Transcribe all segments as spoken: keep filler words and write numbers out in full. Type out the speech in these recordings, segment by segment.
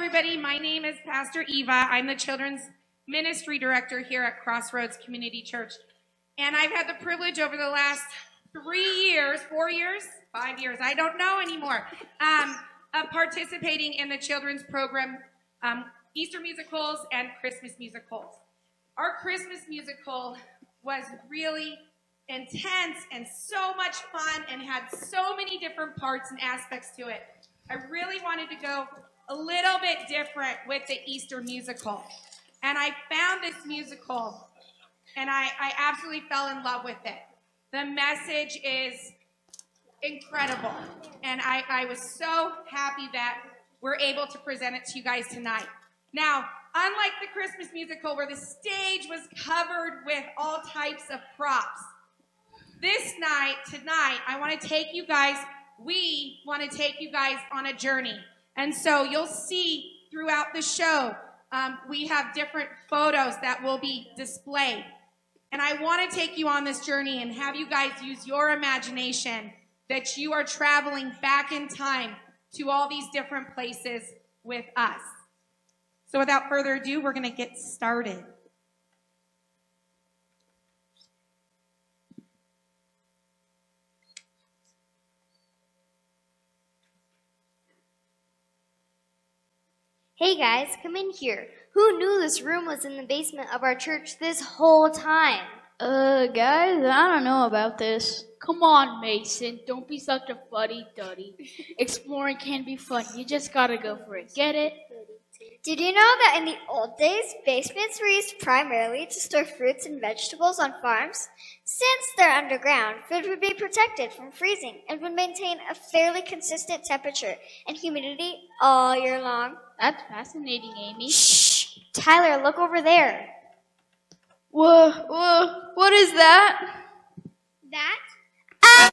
everybody. My name is Pastor Eva. I'm the Children's Ministry Director here at Crossroads Community Church. And I've had the privilege over the last three years, four years, five years, I don't know anymore, um, of participating in the children's program, um, Easter musicals and Christmas musicals. Our Christmas musical was really intense and so much fun and had so many different parts and aspects to it. I really wanted to go a little bit different with the Easter musical. And I found this musical and I, I absolutely fell in love with it. The message is incredible. And I, I was so happy that we're able to present it to you guys tonight. Now, unlike the Christmas musical where the stage was covered with all types of props, this night, tonight, I want to take you guys, we want to take you guys on a journey. And so you'll see throughout the show, um, we have different photos that will be displayed. And I want to take you on this journey and have you guys use your imagination that you are traveling back in time to all these different places with us. So without further ado, we're going to get started. Hey guys, come in here. Who knew this room was in the basement of our church this whole time? Uh, guys, I don't know about this. Come on, Mason. Don't be such a fuddy-duddy. Exploring can be fun. You just gotta go for it. Get it? Did you know that in the old days, basements were used primarily to store fruits and vegetables on farms? Since they're underground, food would be protected from freezing and would maintain a fairly consistent temperature and humidity all year long. That's fascinating, Amy. Shh! Tyler, look over there. Whoa, whoa, what is that? That? Ah!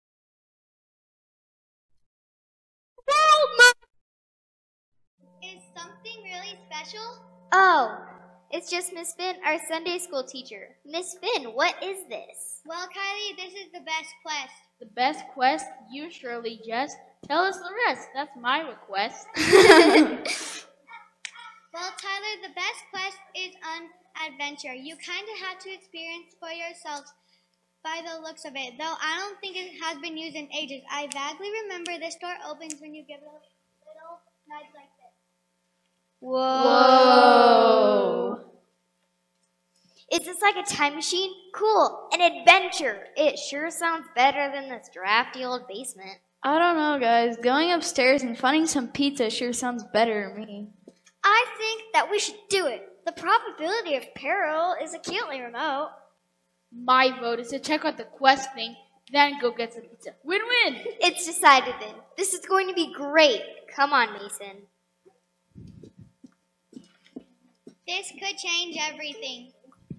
Is something really special? Oh, it's just Miss Finn, our Sunday school teacher. Miss Finn, what is this? Well, Kylie, this is the best quest. The best quest? You surely just tell us the rest. That's my request. Well, Tyler, the best quest is an adventure. You kind of have to experience for yourselves by the looks of it, though I don't think it has been used in ages. I vaguely remember this door opens when you give it a little nudge like this. Whoa. Whoa. Is this like a time machine? Cool. An adventure. It sure sounds better than this drafty old basement. I don't know, guys. Going upstairs and finding some pizza sure sounds better to me. I think that we should do it. The probability of peril is acutely remote. My vote is to check out the quest thing, then go get some pizza. Win-win! It's decided then. This is going to be great. Come on, Mason. This could change everything.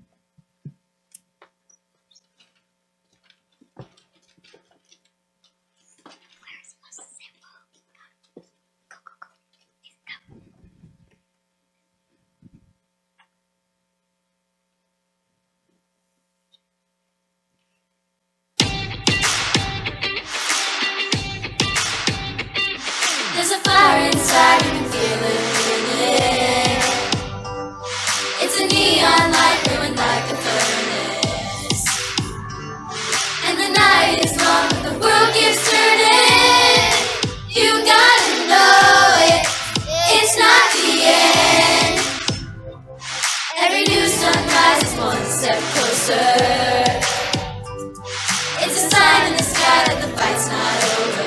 There's a fire inside, you can feel it, feel it. It's a neon light glowing like a furnace. And the night is long, but the world keeps turning. You gotta know it, it's not the end. Every new sunrise is one step closer. It's a sign in the sky that the fight's not over.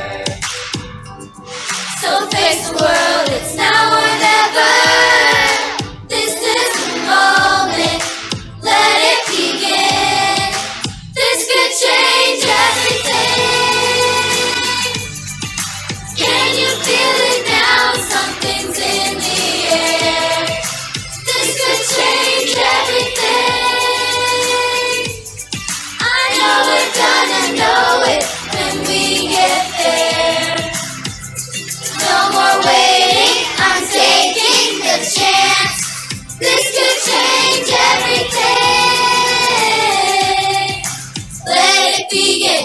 So face the world, it's now or never. This is the moment, let it begin. This could change everything. Can you feel it now? Something's in the air. This could change everything. I know we're gonna know it when we get there. No more waiting, I'm taking the chance. This could change everything. Let it begin.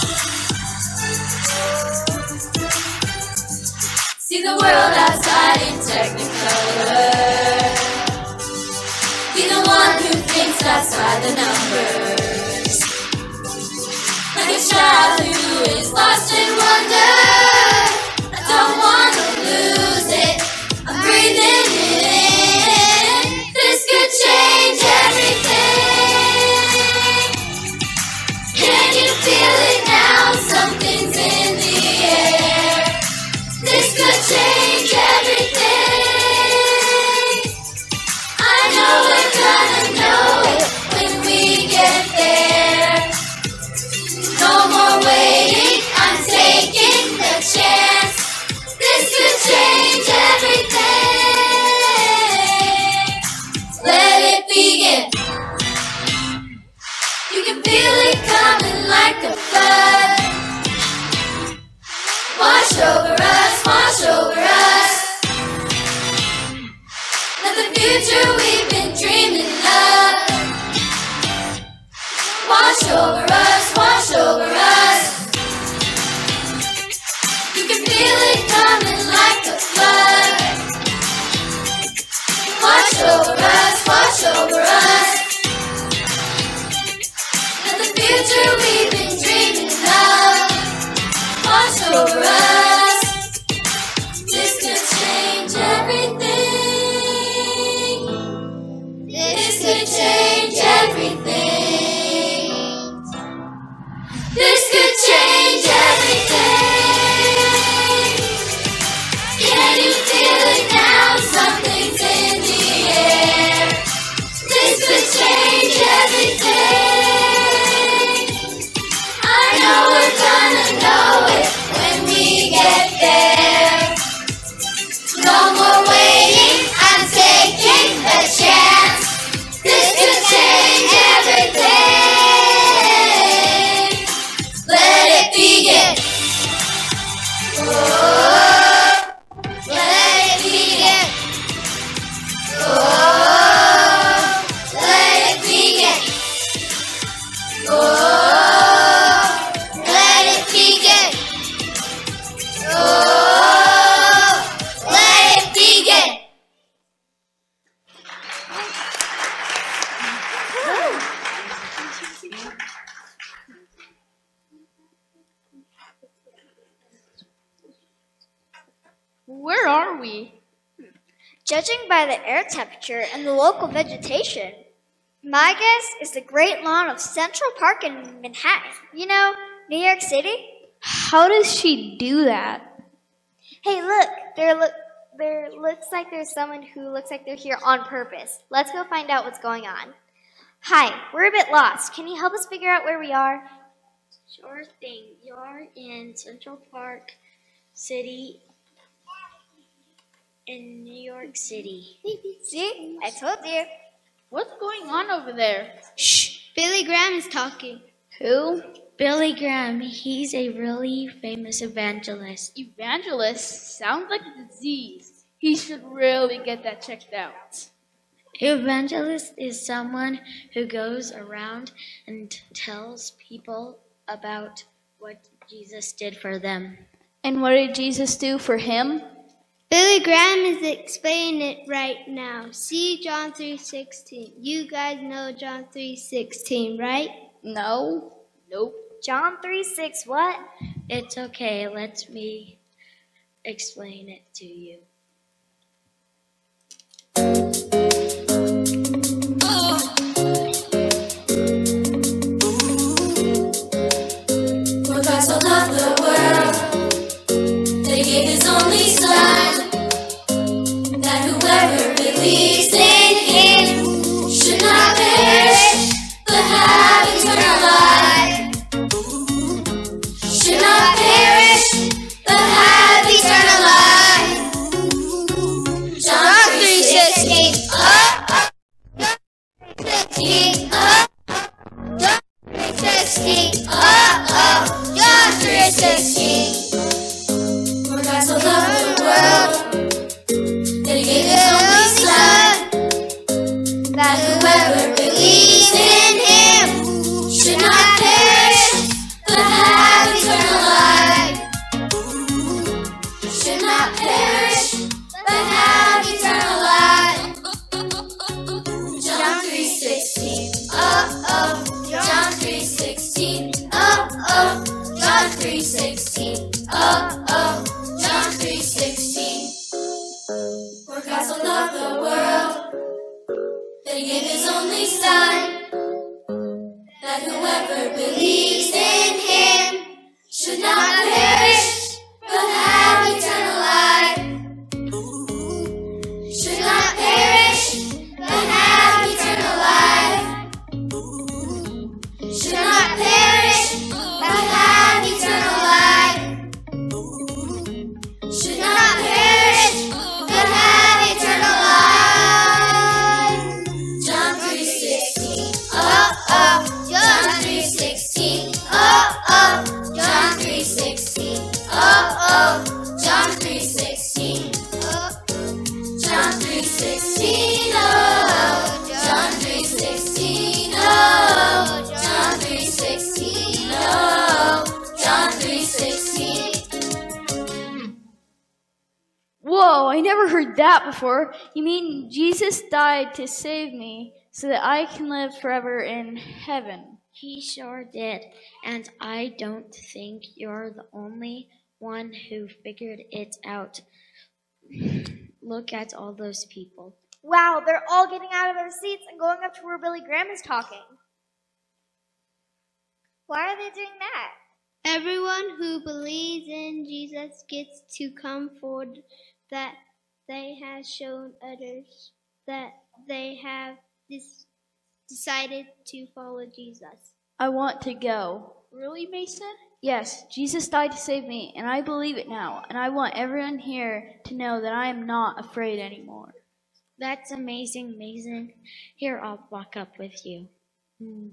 See the world outside in in Technicolor. Be the one who thinks outside the numbers, like a child who is lost in wonder. I don't wanna lose it, I'm breathing it in. This could change everything. Can you feel it now? Something's in the air. This could change everything. I know we're gonna know it when we get there. No more waiting, I'm taking the chance. This could change everything. Let it begin. You can feel it coming like a flood. Wash over us, wash over us. Let the future we've been dreaming of wash over us, wash over us. You can feel it coming like a flood. Wash over us, wash over us. Let the future we've been dreaming of wash over us. This could change everything. This could change everything. This could change everything. Can you feel it now? Something's in the air. This could change everything. I know we're gonna know it when we get there. No more waiting, I'm taking the chance. This could change everything. Let it begin. Oh, let it begin. Oh, let it begin. Oh, let it begin. Oh, let it begin. Where are we? Judging by the air temperature and the local vegetation, my guess is the Great Lawn of Central Park in Manhattan. You know, New York City? How does she do that? Hey, look, there look there looks like there's someone who looks like they're here on purpose. Let's go find out what's going on. Hi, we're a bit lost. Can you help us figure out where we are? Sure thing. You're in Central Park City in New York City. See? I told you. What's going on over there? Shh! Billy Graham is talking. Who? Billy Graham, he's a really famous evangelist. Evangelist sounds like a disease. He should really get that checked out. Evangelist is someone who goes around and tells people about what Jesus did for them. And what did Jesus do for him? Billy Graham is explaining it right now. See John three sixteen. You guys know John three sixteen, right? No. Nope. John three six what? It's okay. Let me explain it to you. For God so loved the world, that he gave his only Son, that whoever believes in him should not perish, but have eternal life. Should not perish, but have eternal life. John three sixteen. Oh, oh, John three sixteen. For God so loved the world that he gave his only Son, that whoever believes in him should not perish, but have eternal life. Should not perish, but have eternal life. Should not perish, but have eternal life. Should not perish, but have eternal life. John three sixteen. Oh, oh, John three sixteen. Oh, oh, John three sixteen. Oh, oh, John three sixteen. John three sixteen. Oh, John three sixteen. Oh, John three sixteen. Oh, John three sixteen. Whoa, I never heard that before. You mean Jesus died to save me so that I can live forever in heaven? He sure did. And I don't think you're the only one who figured it out. Look at all those people. Wow, they're all getting out of their seats and going up to where Billy Graham is talking. Why are they doing that? Everyone who believes in Jesus gets to come forward that they have shown others that they have dis- decided to follow Jesus. I want to go. Really, Mason? Yes, Jesus died to save me, and I believe it now, and I want everyone here to know that I am not afraid anymore. That's amazing, Mason. Here, I'll walk up with you. Hmm.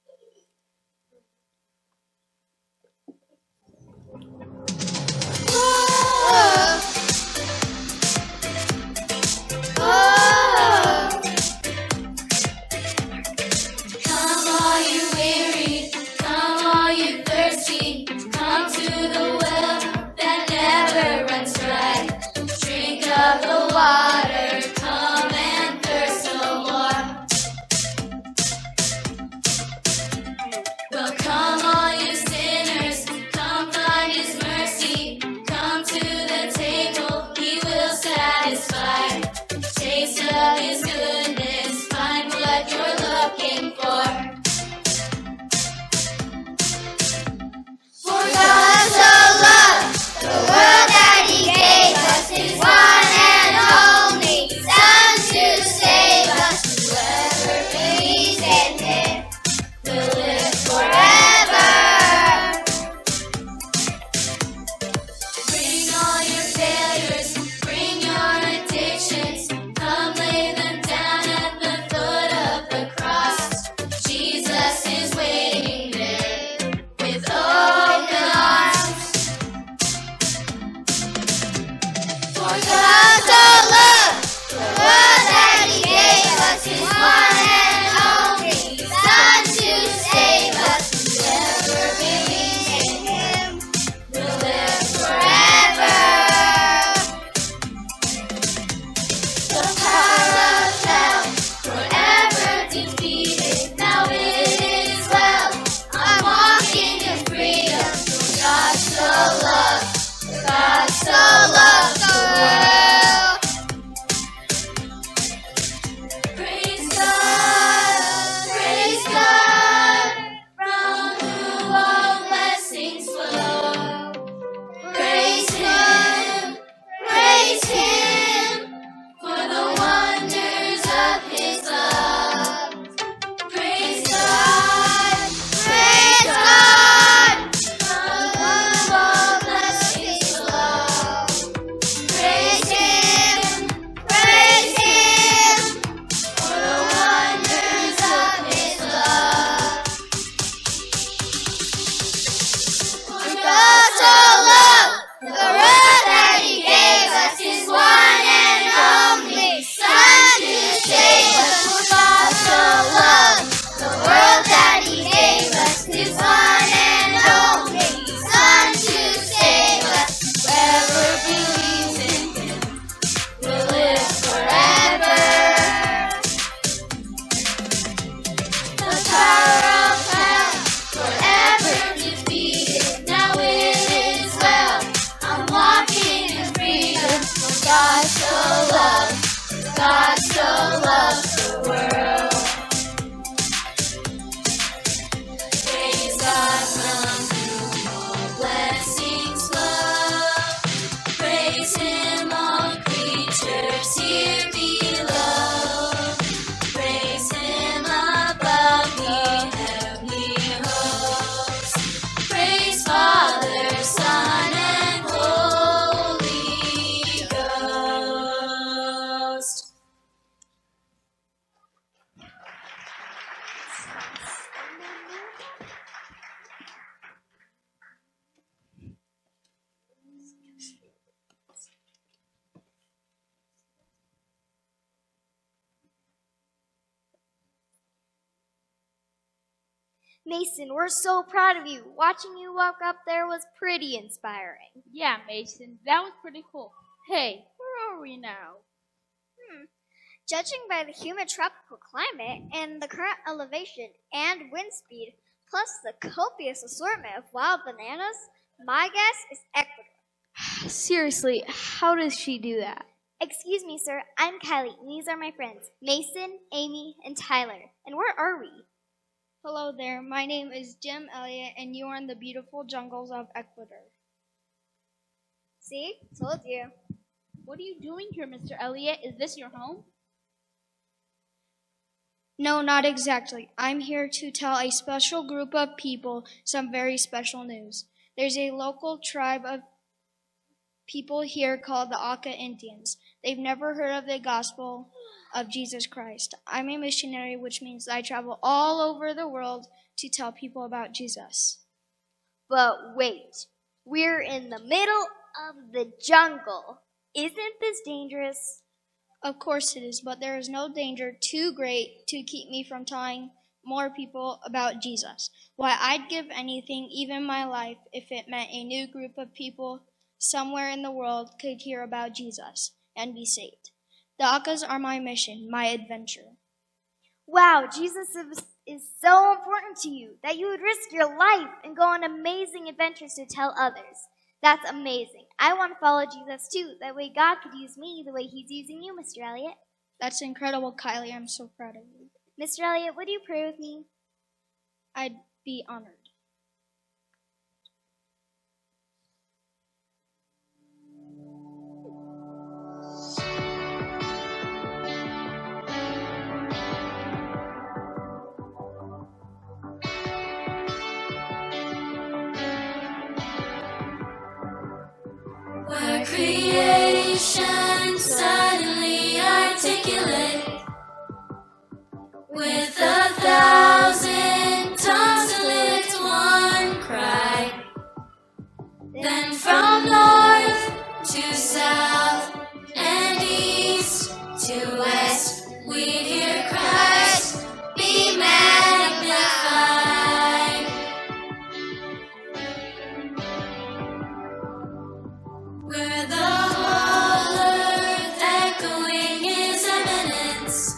Come all you weary, come all you thirsty, come to the well that never runs dry. Drink of the water, come and thirst no more. God so loves the world. Praise God from whom all blessings flow. Praise Him, all creatures here below. Praise Him above the heavenly hosts. Praise Father, Son, and Holy Ghost. Mason, we're so proud of you. Watching you walk up there was pretty inspiring. Yeah, Mason, that was pretty cool. Hey, where are we now? Hmm. Judging by the humid tropical climate and the current elevation and wind speed, plus the copious assortment of wild bananas, my guess is Ecuador. Seriously, how does she do that? Excuse me, sir. I'm Kylie, and these are my friends, Mason, Amy, and Tyler. And where are we? Hello there, my name is Jim Elliott, and you are in the beautiful jungles of Ecuador. See? Told you. What are you doing here, Mister Elliott? Is this your home? No, not exactly. I'm here to tell a special group of people some very special news. There's a local tribe of people here called the Auca Indians. They've never heard of the gospel of Jesus Christ. I'm a missionary, which means I travel all over the world to tell people about Jesus. But wait, we're in the middle of the jungle. Isn't this dangerous? Of course it is, but there is no danger too great to keep me from telling more people about Jesus. Why, I'd give anything, even my life, if it meant a new group of people somewhere in the world could hear about Jesus and be saved. The Aucas are my mission, my adventure. Wow, Jesus is, is so important to you that you would risk your life and go on amazing adventures to tell others. That's amazing. I want to follow Jesus too. That way God could use me the way He's using you, Mister Elliott. That's incredible, Kylie. I'm so proud of you. Mister Elliott, would you pray with me? I'd be honored. Were creation suddenly articulate with a thousand tongues to lift one cry? Then from north to south and east to west, we'd hear Christ be magnified. Where the whole earth echoing His eminence,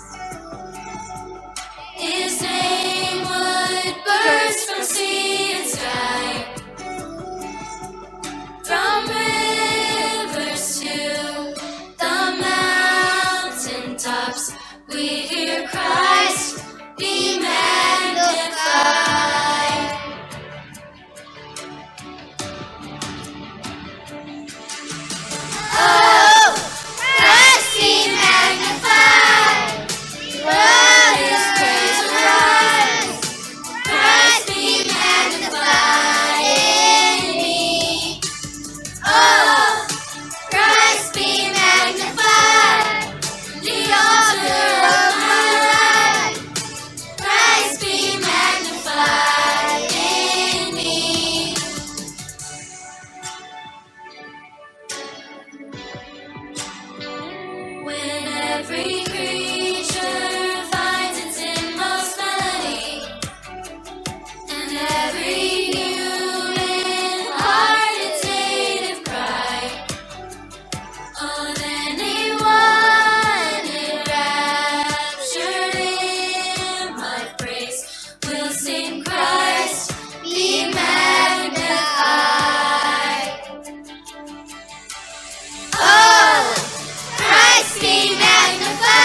His name would burst from sea and sky, from rivers to the mountain tops. We hear Christ be magnified. Oh, Christ be magnified. Let His praise arise. Christ be magnified in me. Oh, Christ be magnified. The author of my life. Christ be magnified in me. When every creature finds its inmost melody, and every human heart its native cry, oh, then a one enraptured in my praise will sing Christ be magnified. Oh, Christ be magnified.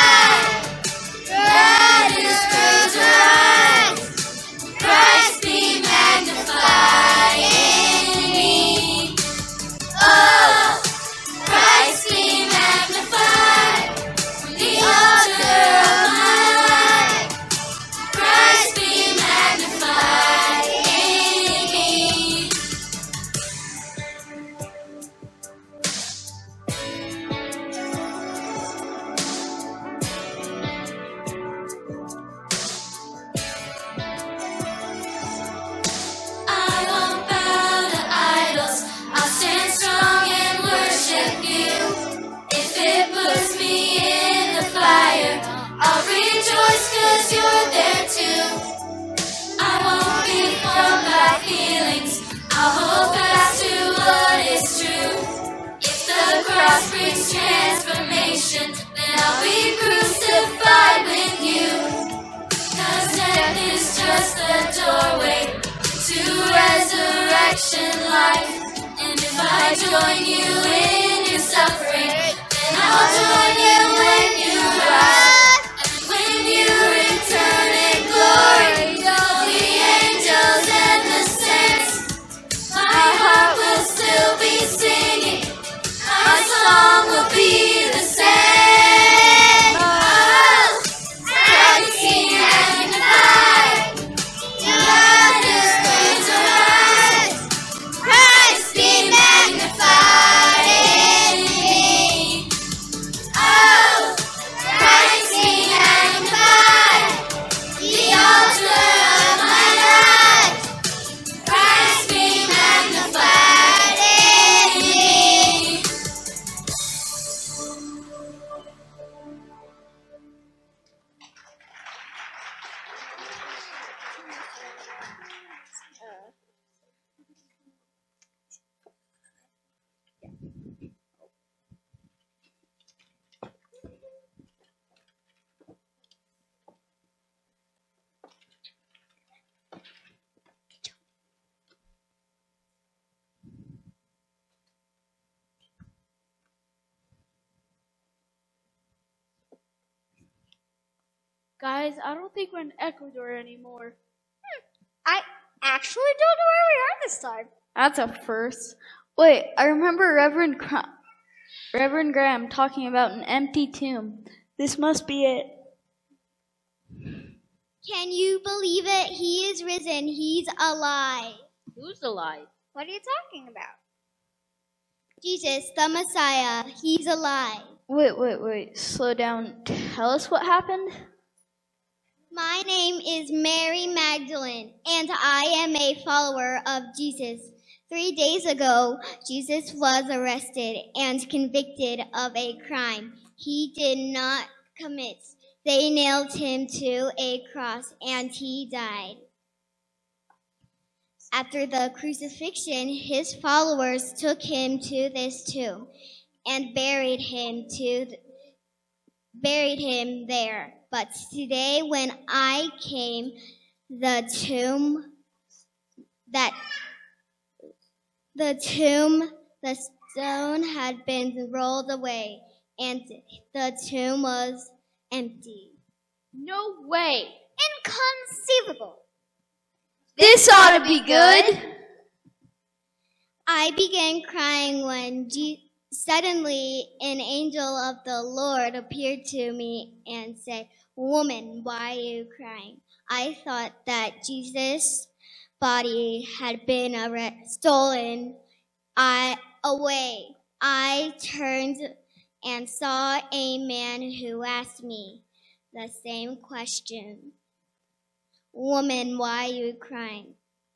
cross brings transformation, then I'll be crucified with you. Cause death is just the doorway to resurrection life. And if I join you in your suffering, then I'll join you when you rise. And when you return in glory, all the angels and the saints, my heart will still be singing, my song will be the same. Oh, Christ be magnified, God is going to rise. Christ be magnified in me. Oh, Christ be magnified, the altar of my life. Christ be magnified in me. Guys, I don't think we're in Ecuador anymore. I actually don't know where we are this time. That's a first. Wait, I remember Reverend Cra- Reverend Graham talking about an empty tomb. This must be it. Can you believe it? He is risen. He's alive. Who's alive? What are you talking about? Jesus, the Messiah, he's alive. Wait, wait, wait. Slow down. Tell us what happened. My name is Mary Magdalene, and I am a follower of Jesus. Three days ago, Jesus was arrested and convicted of a crime he did not commit. They nailed him to a cross, and he died. After the crucifixion, his followers took him to this tomb and buried him to th- buried him there. But today, when I came, the tomb that the tomb, the stone had been rolled away, and the tomb was empty. No way. Inconceivable. This ought to be good. I began crying when Je- suddenly an angel of the Lord appeared to me and said, "Woman, why are you crying?" I thought that Jesus' body had been arre- stolen I, away. I turned and saw a man who asked me the same question. "Woman, why are you crying?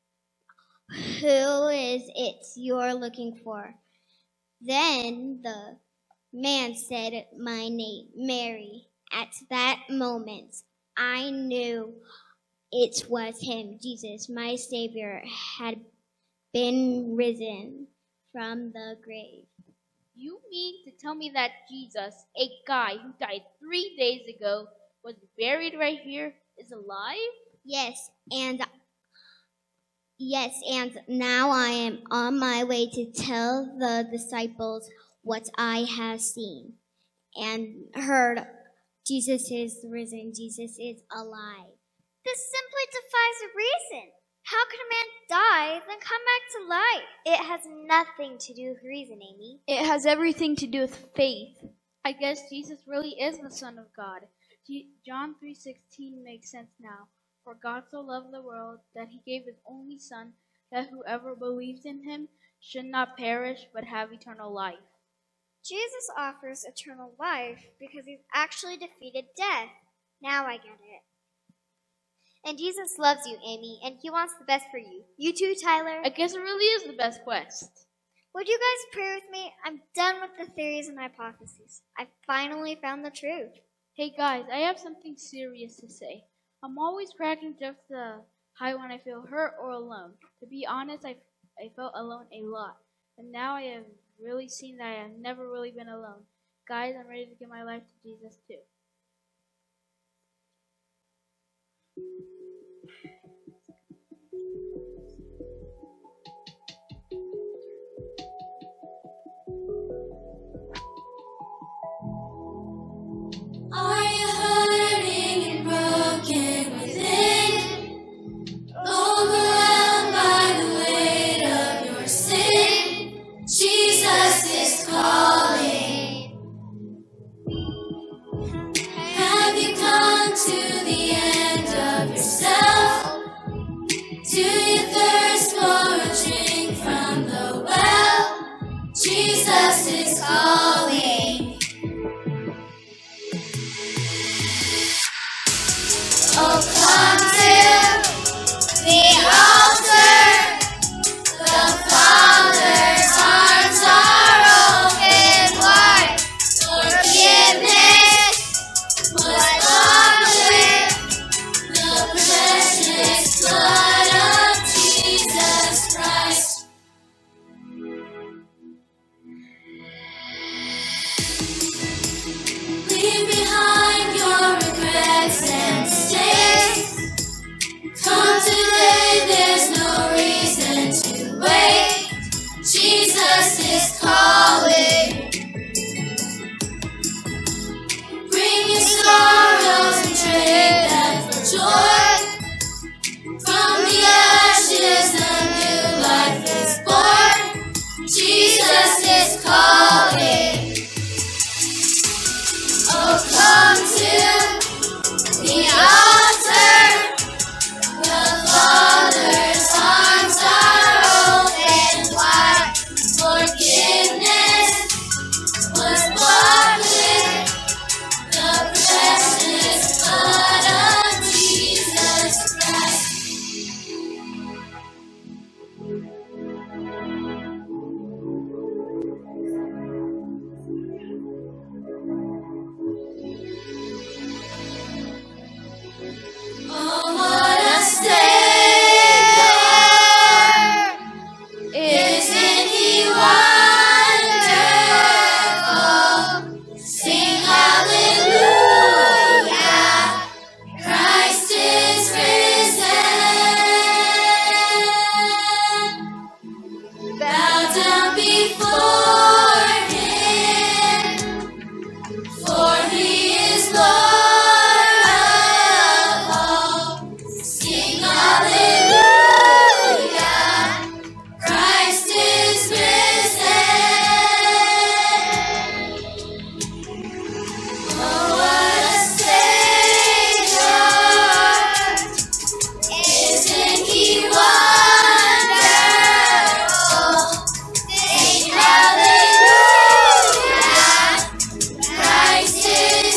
Who is it you're looking for?" Then the man said my name, Mary. At that moment, I knew it was him, Jesus, my Savior, had been risen from the grave. You mean to tell me that Jesus, a guy who died three days ago, was buried right here, is alive? Yes, and yes, and now I am on my way to tell the disciples what I have seen and heard. Jesus is risen. Jesus is alive. This simply defies reason. How can a man die, then come back to life? It has nothing to do with reason, Amy. It has everything to do with faith. I guess Jesus really is the Son of God. G- John three sixteen makes sense now. For God so loved the world that he gave his only Son, that whoever believes in him should not perish but have eternal life. Jesus offers eternal life because he's actually defeated death. Now I get it. And Jesus loves you, Amy, and he wants the best for you. You too, Tyler. I guess it really is the best quest. Would you guys pray with me? I'm done with the theories and hypotheses. I finally found the truth. Hey guys, I have something serious to say. I'm always cracking jokes uh, high when I feel hurt or alone. To be honest, I, I felt alone a lot. And now I have really seen that I have never really been alone. Guys, I'm ready to give my life to Jesus too. Are you hurting and broken within? Overwhelmed by the weight of your sin? Jesus is calling. Have you come to the end of yourself? Do you thirst for a drink from the well? Jesus is calling. Oh, come to the altar. The Father's arms are open wide. Forgiveness was bought with the precious blood of Jesus Christ. Leave behind your regrets and mistakes. Come today, there's no reason to wait. Jesus is calling. Bring your sorrows and trade them for joy. From the ashes, a new life is born. Jesus is calling. Oh, come to the altar. The Father's arms are open wide. Forgiveness was bought with the precious blood of Jesus Christ. Oh, what a Savior! Isn't He wonderful? Sing hallelujah! Christ is risen. Bow down before Him, for He is Lord. Sing hallelujah, Christ is risen. Oh, what a Savior! Isn't He wonderful? Sing hallelujah, Christ is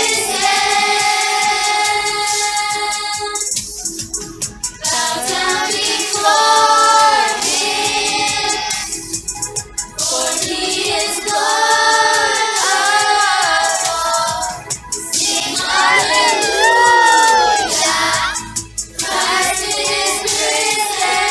risen. Bow down before Him, for He is Lord of all. Sing hallelujah, Christ is risen.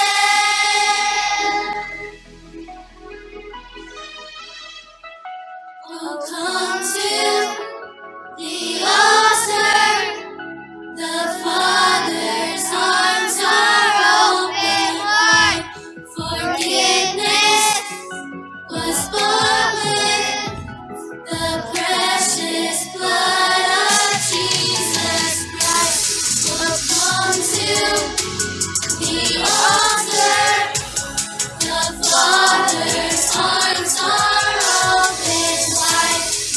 Oh, come to the altar. The Father's arms are open wide. Forgiveness was bought with the precious blood of Jesus Christ. Oh, come to the altar. The Father's arms are open wide.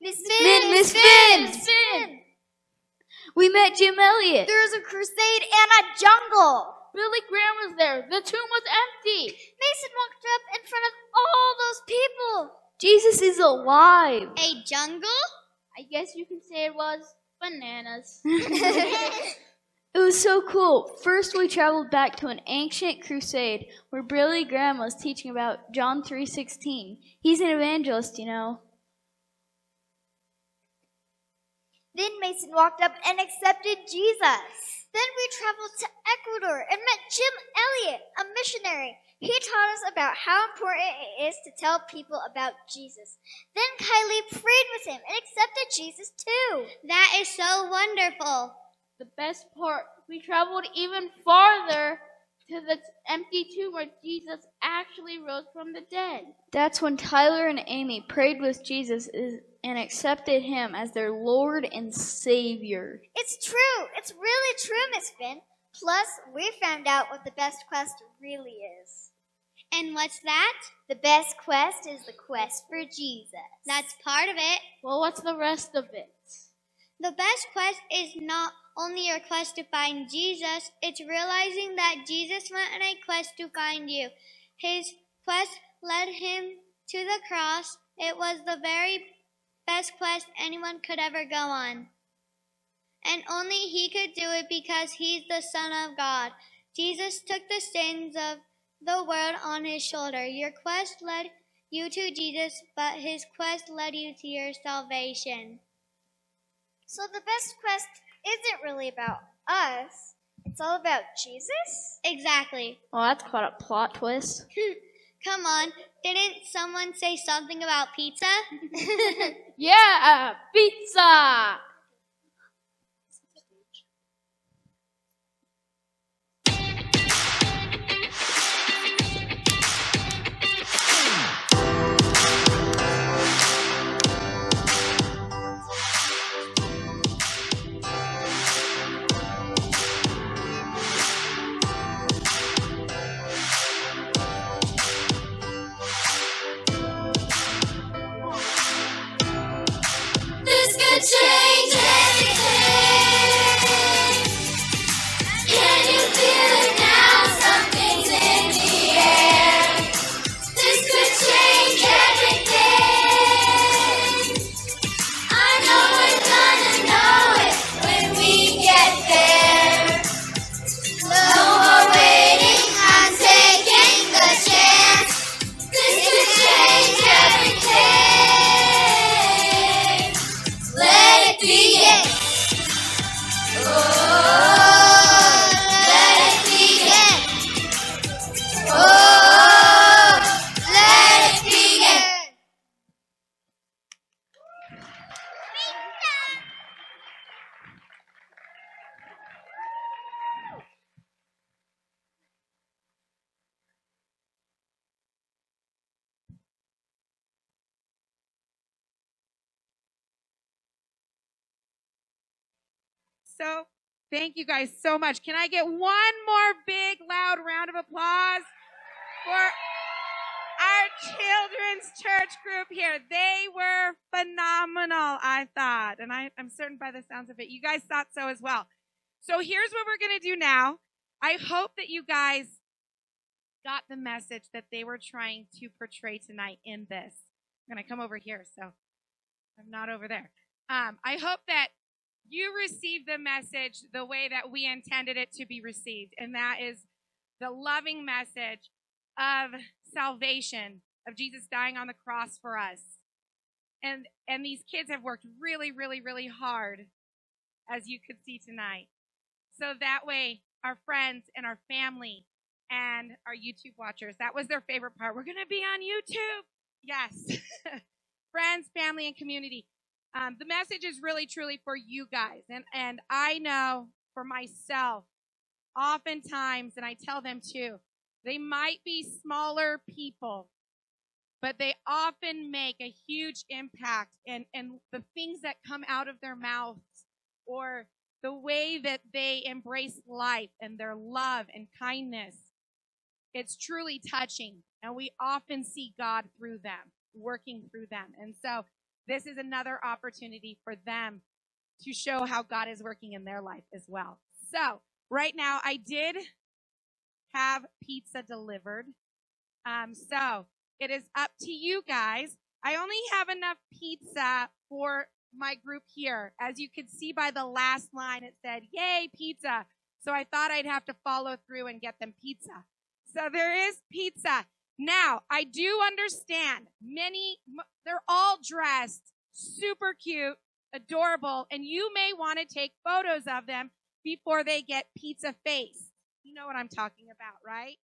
Miss Finn, Miss Finn! Finn! We met Jim Elliot. There's a crusade and a jungle. Billy Graham was there. The tomb was empty. Mason walked up in front of all those people. Jesus is alive. A jungle? I guess you can say it was bananas. It was so cool. First, we traveled back to an ancient crusade where Billy Graham was teaching about John three sixteen. He's an evangelist, you know. Then Mason walked up and accepted Jesus. Then we traveled to Ecuador and met Jim Elliot, a missionary. He taught us about how important it is to tell people about Jesus. Then Kylie prayed with him and accepted Jesus too. That is so wonderful. The best part, we traveled even farther to the empty tomb where Jesus actually rose from the dead. That's when Tyler and Amy prayed with Jesus and accepted him as their Lord and Savior. It's true. It's really true, Miss Finn. Plus, we found out what the best quest really is. And what's that? The best quest is the quest for Jesus. That's part of it. Well, what's the rest of it? The best quest is not only your quest to find Jesus, it's realizing that Jesus went on a quest to find you. His quest led him to the cross. It was the very best quest anyone could ever go on. And only he could do it because he's the Son of God. Jesus took the sins of the world on his shoulder. Your quest led you to Jesus, but his quest led you to your salvation. So the best quest isn't really about us. It's all about Jesus? Exactly. Well, that's quite a plot twist. Come on, didn't someone say something about pizza? Yeah, pizza! This could change everything. Can you feel it now? Something's in the air. This could change everything. I know we're gonna know it when we get there. No more waiting, I'm taking the chance. This could change everything. Let it begin. Oh, let it begin. Oh, let it begin. So, thank you guys so much. Can I get one more big, loud round of applause for our children's church group here? They were phenomenal, I thought. And I, I'm certain by the sounds of it, you guys thought so as well. So here's what we're going to do now. I hope that you guys got the message that they were trying to portray tonight in this. I'm going to come over here, so I'm not over there. Um, I hope that you received the message the way that we intended it to be received, and that is the loving message of salvation, of Jesus dying on the cross for us. And and these kids have worked really, really, really hard, as you could see tonight. So that way, our friends and our family and our YouTube watchers, that was their favorite part. We're going to be on YouTube. Yes. Friends, family, and community. Um, the message is really, truly for you guys. And, and I know for myself, oftentimes, and I tell them too, they might be smaller people, but they often make a huge impact. And, and the things that come out of their mouths, or the way that they embrace life and their love and kindness, it's truly touching. And we often see God through them, working through them. And so this is another opportunity for them to show how God is working in their life as well. So right now I did have pizza delivered. Um, so it is up to you guys. I only have enough pizza for my group here. As you can see by the last line, it said, yay, pizza. So I thought I'd have to follow through and get them pizza. So there is pizza. Now, I do understand many, they're all dressed super cute, adorable, and you may want to take photos of them before they get pizza face. You know what I'm talking about, right?